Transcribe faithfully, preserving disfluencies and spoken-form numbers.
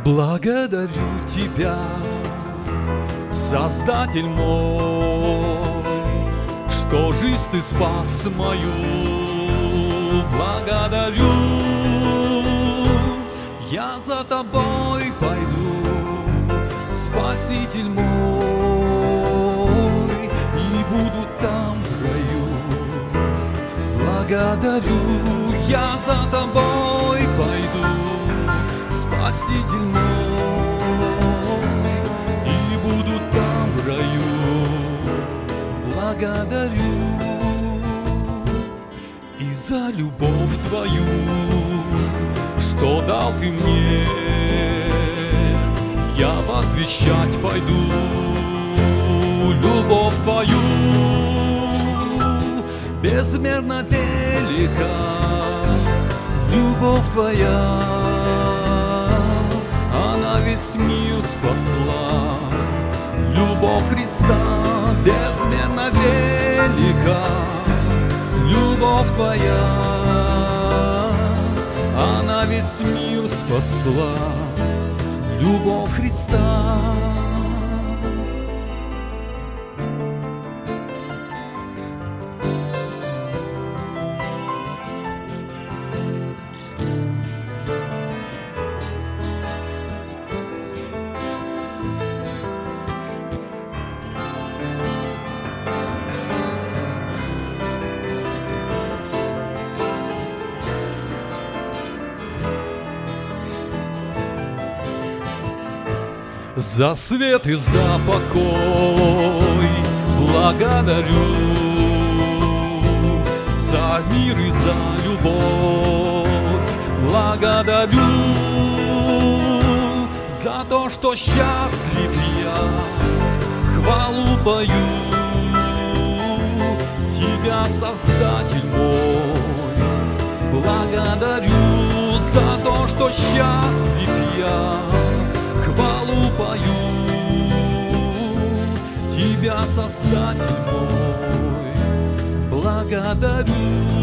Благодарю Тебя, Создатель мой, что жизнь Ты спас мою. Благодарю, я за Тобой пойду, Спаситель мой, и буду там в раю. Благодарю, я за Тобой пойду, Спаситель мой, и буду там в раю. Благодарю и за любовь Твою, что дал Ты мне. Я возвещать пойду любовь Твою, безмерно велика любовь Твоя. Она весь мир спасла, любовь Христа, безмерно велика любовь Твоя. Она весь мир спасла, любовь Христа. За свет и за покой благодарю, за мир и за любовь благодарю, за то, что счастлив я, хвалу пою. Тебя, Создатель мой, благодарю за то, что счастлив я, хвалу пою. Тебя, Создатель мой, благодарю.